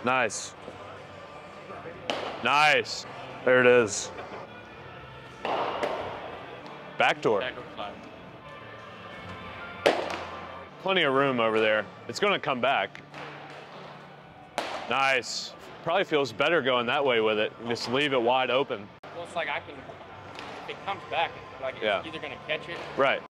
Nice. Nice. There it is. Backdoor. Plenty of room over there. It's going to come back. Nice. Probably feels better going that way with it. Just leave it wide open. Well, it's like if it comes back, like it's either going to catch it. Right.